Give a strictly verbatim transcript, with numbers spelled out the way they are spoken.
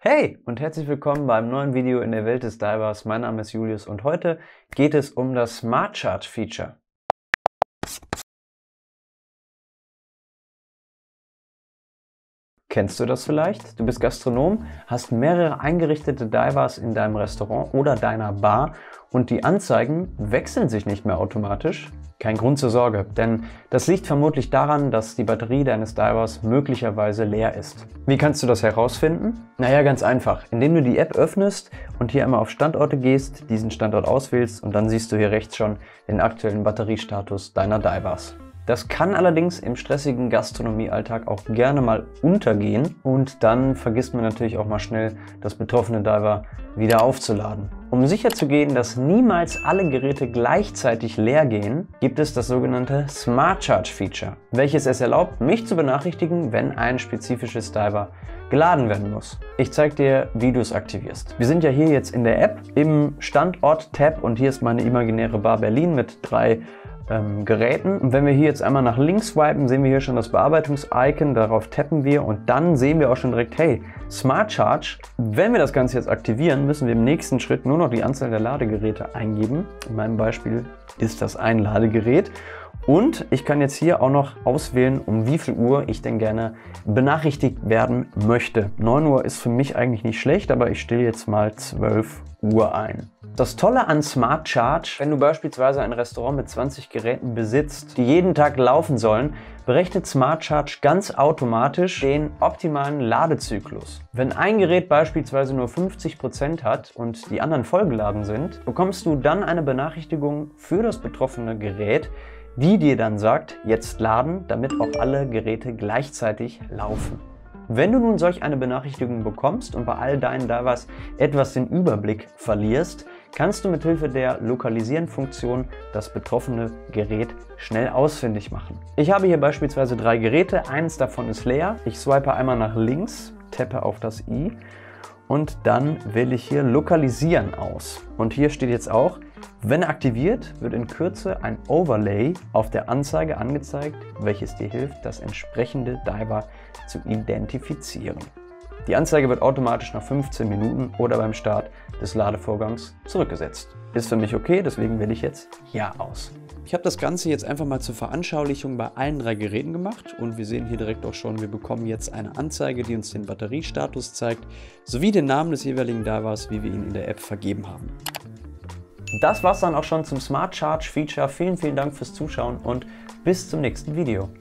Hey und herzlich willkommen beim neuen Video in der Welt des Divers. Mein Name ist Julius und heute geht es um das Smart Charge Feature. Kennst du das vielleicht? Du bist Gastronom, hast mehrere eingerichtete Divers in deinem Restaurant oder deiner Bar und die Anzeigen wechseln sich nicht mehr automatisch? Kein Grund zur Sorge, denn das liegt vermutlich daran, dass die Batterie deines Divers möglicherweise leer ist. Wie kannst du das herausfinden? Naja, ganz einfach, indem du die App öffnest und hier einmal auf Standorte gehst, diesen Standort auswählst und dann siehst du hier rechts schon den aktuellen Batteriestatus deiner Divers. Das kann allerdings im stressigen Gastronomiealltag auch gerne mal untergehen und dann vergisst man natürlich auch mal schnell, das betroffene Diver wieder aufzuladen. Um sicherzugehen, dass niemals alle Geräte gleichzeitig leer gehen, gibt es das sogenannte Smart Charge Feature, welches es erlaubt, mich zu benachrichtigen, wenn ein spezifisches Diver geladen werden muss. Ich zeige dir, wie du es aktivierst. Wir sind ja hier jetzt in der App im Standort-Tab und hier ist meine imaginäre Bar Berlin mit drei Ähm, Geräten. Und wenn wir hier jetzt einmal nach links swipen, sehen wir hier schon das Bearbeitungs-Icon, darauf tappen wir und dann sehen wir auch schon direkt, hey, Smart Charge. Wenn wir das Ganze jetzt aktivieren, müssen wir im nächsten Schritt nur noch die Anzahl der Ladegeräte eingeben. In meinem Beispiel ist das ein Ladegerät. Und ich kann jetzt hier auch noch auswählen, um wie viel Uhr ich denn gerne benachrichtigt werden möchte. neun Uhr ist für mich eigentlich nicht schlecht, aber ich stelle jetzt mal zwölf Uhr ein. Das Tolle an Smart Charge, wenn du beispielsweise ein Restaurant mit zwanzig Geräten besitzt, die jeden Tag laufen sollen, berechnet Smart Charge ganz automatisch den optimalen Ladezyklus. Wenn ein Gerät beispielsweise nur fünfzig Prozent hat und die anderen vollgeladen sind, bekommst du dann eine Benachrichtigung für das betroffene Gerät, die dir dann sagt, jetzt laden, damit auch alle Geräte gleichzeitig laufen. Wenn du nun solch eine Benachrichtigung bekommst und bei all deinen Divers etwas den Überblick verlierst, kannst du mit Hilfe der Lokalisieren-Funktion das betroffene Gerät schnell ausfindig machen. Ich habe hier beispielsweise drei Geräte, eins davon ist leer. Ich swipe einmal nach links, tappe auf das i und dann wähle ich hier Lokalisieren aus. Und hier steht jetzt auch, wenn aktiviert, wird in Kürze ein Overlay auf der Anzeige angezeigt, welches dir hilft, das entsprechende Diver zu identifizieren. Die Anzeige wird automatisch nach fünfzehn Minuten oder beim Start des Ladevorgangs zurückgesetzt. Ist für mich okay, deswegen wähle ich jetzt Ja aus. Ich habe das Ganze jetzt einfach mal zur Veranschaulichung bei allen drei Geräten gemacht und wir sehen hier direkt auch schon, wir bekommen jetzt eine Anzeige, die uns den Batteriestatus zeigt, sowie den Namen des jeweiligen Divers, wie wir ihn in der App vergeben haben. Das war's dann auch schon zum Smart Charge Feature. Vielen, vielen Dank fürs Zuschauen und bis zum nächsten Video.